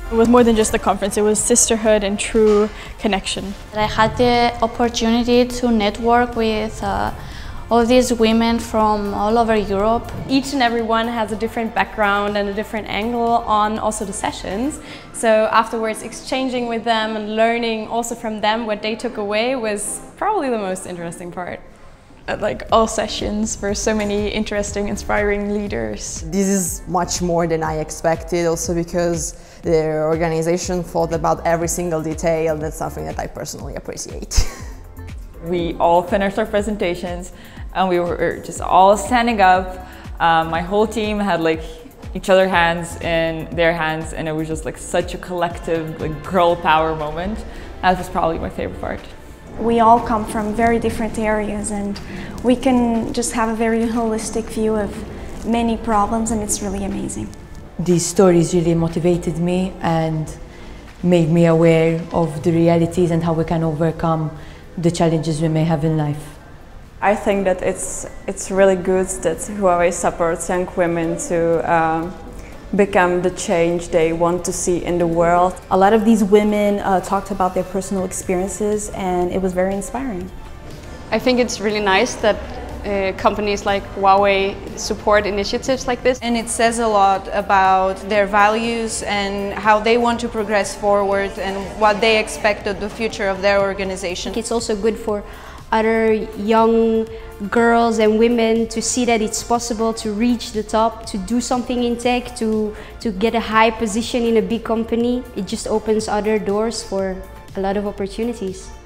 It was more than just a conference, it was sisterhood and true connection. I had the opportunity to network with all these women from all over Europe. Each and every one has a different background and a different angle on also the sessions. So afterwards exchanging with them and learning also from them what they took away was probably the most interesting part. Like all sessions for so many interesting, inspiring leaders. This is much more than I expected, also because the organization thought about every single detail. That's something that I personally appreciate. We all finished our presentations and we were just all standing up. My whole team had like each other's hands in their hands, and it was just like such a collective like girl power moment. That was probably my favorite part. We all come from very different areas and we can just have a very holistic view of many problems, and it's really amazing. These stories really motivated me and made me aware of the realities and how we can overcome the challenges we may have in life. I think that it's really good that Huawei supports young women to become the change they want to see in the world. A lot of these women talked about their personal experiences, and it was very inspiring. I think it's really nice that companies like Huawei support initiatives like this. And it says a lot about their values and how they want to progress forward and what they expect of the future of their organization. It's also good for other young girls and women to see that it's possible to reach the top, to do something in tech, to get a high position in a big company. It just opens other doors for a lot of opportunities.